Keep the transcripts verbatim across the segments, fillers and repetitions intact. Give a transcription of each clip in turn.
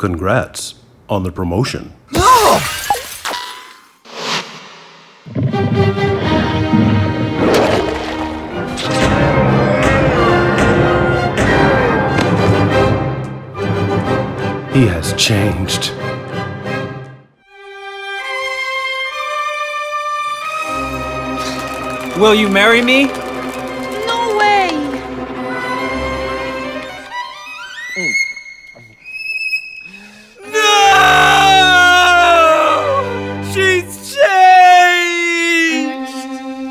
Congrats on the promotion. No! He has changed. Will you marry me? No way! No! She's changed!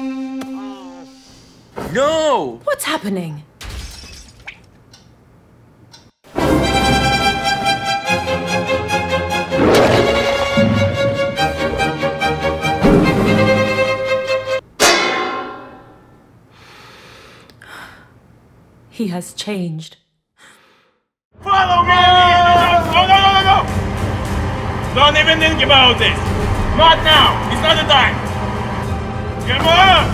No! What's happening? He has changed. Follow me! No, no, no, no, no! Don't even think about this! Not now! It's not the time! Come on!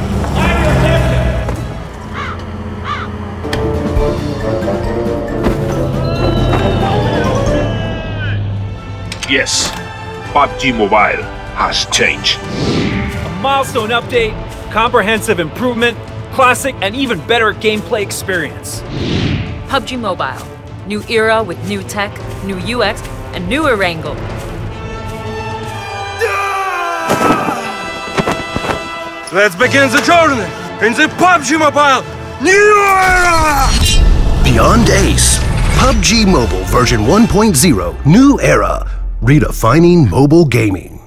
Yes, P U B G Mobile has changed. A milestone update, comprehensive improvement, classic and even better gameplay experience. P U B G Mobile. New era with new tech, new U X, and newer angle. Let's begin the journey in the P U B G Mobile new era! Beyond Ace. P U B G Mobile version one point oh. New era. Redefining mobile gaming.